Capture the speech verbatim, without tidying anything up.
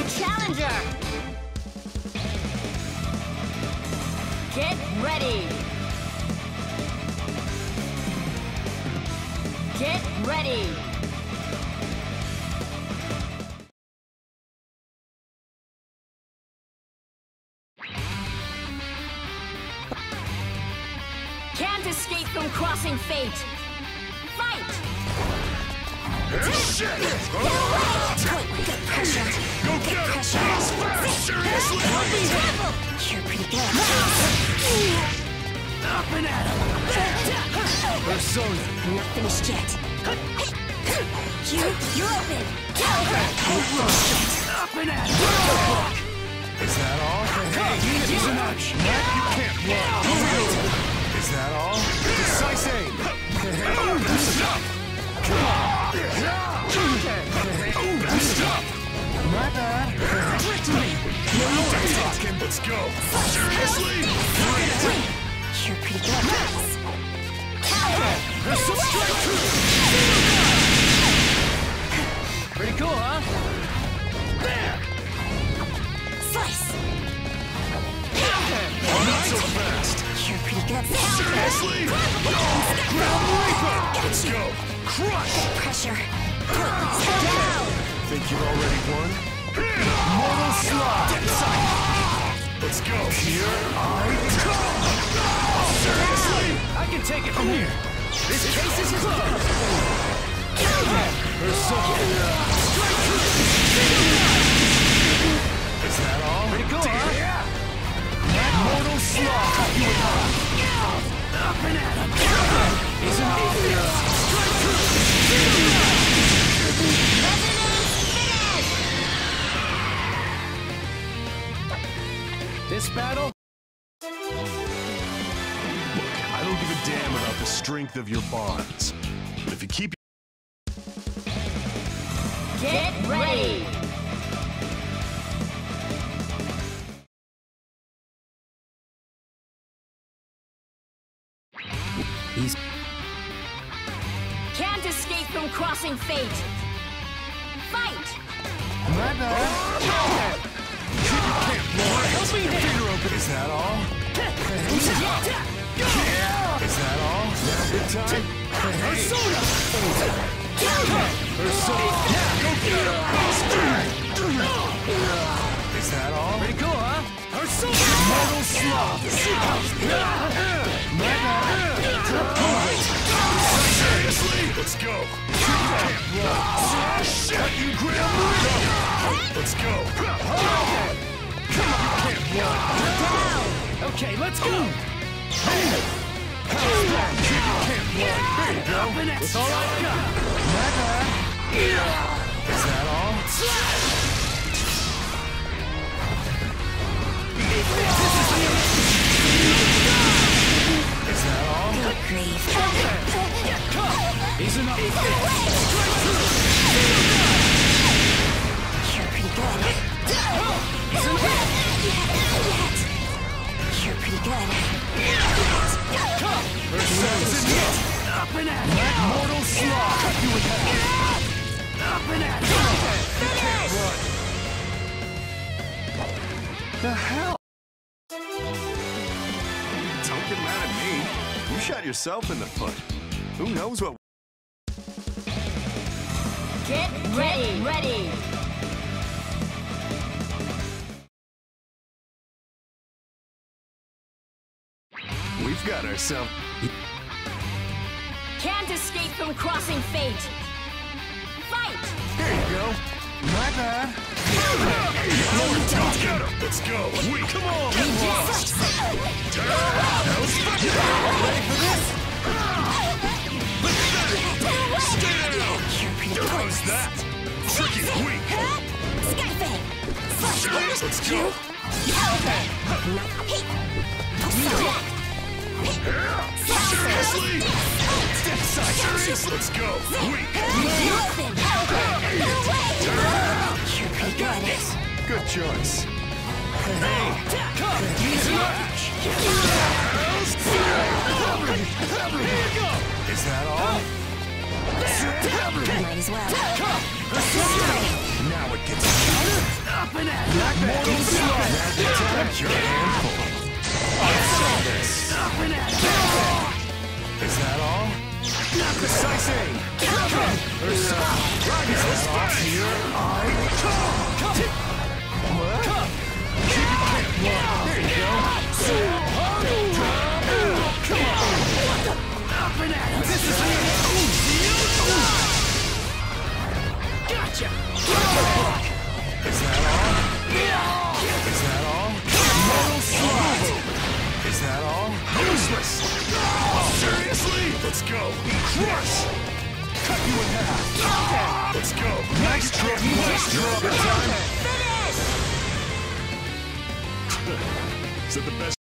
new challenger! Get ready! Get ready! Can't escape from crossing fate! Fight! Shit! Good pressure. Go get him! Seriously? You're pretty good. Up and at him! Persona! I'm not finished yet. You, you're open. Caliber. Up and at him! Is that all? Hey, easy much! You can't block! Is that all? Precise aim! Stop! Come on! Stop! My bad! Tricked me! No, you're talking! Let's go! Seriously? You're pretty good. Caliber! Pretty cool, huh? There! Slice. Not so fast! You're pretty good. Seriously? Ground Reaper! Let's go! Crush! Good pressure. Down! Think you've already won? Mortal Slide! Let's go! Here I come! Seriously? I can take it from here! This case is closed! Is that all? Pretty cool, huh? Mortal Slide! Up and at him! Isn't all this battle? Look, I don't give a damn about the strength of your bonds. But if you keep... Get ready! He's... Can't escape from crossing fate! Fight! My bad. You can't blow it. Help me finger open. Is that all? Is that all? Now good time? Persona! Persona! Go get him! Is that all? Pretty cool, huh? Persona! Mortal Slaughter! My bad. Seriously? Let's go! Shut you grab me! Let's go! You can't block! Okay, let's go! You can't block! There you go! That's all I've got! My bad! Is that all? Is that all? Good grief. He's enough! You're pretty good. He's enough! You're pretty good. Persona's in up and at it! Mortal Slaughter! Cut you with that! Up and at it! You can't run! The hell? Don't get mad at me. You shot yourself in the foot. Who knows what... Get ready! Ready! We've got ourselves... Can't escape from crossing fate! Fight! There you go. My bad. Get him! Let's go! We come on! Turn around! Ready for this? Stay down! There goes that! Tricky weak! Skyfang! Let's go! Seriously? Step side! Serious? Let's go! Weak! Turn around! You're pretty good. Good choice. Hey! Come! Easy match! Here you go! Is that all? Might as well. Now it gets counter! Up and Mortal slug! Attack your handful. I saw this. Is that all? Precise aim! There's a... Is this off here? I... What? Keep it quick. There you go. Come on! This is it! Gotcha! Is that all? Is that all? Mortal slide! Is that all? Useless! Seriously? Let's go! Crush! Cut you in half! Let's go! Nice drop! Nice drop! Time! Finish! Is that the best